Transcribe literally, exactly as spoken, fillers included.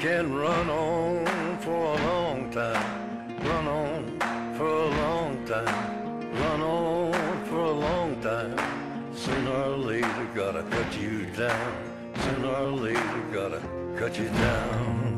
can run on for a long time, run on for a long time, run on for a long time. Sooner or later gotta cut you down, sooner or later gotta cut you down.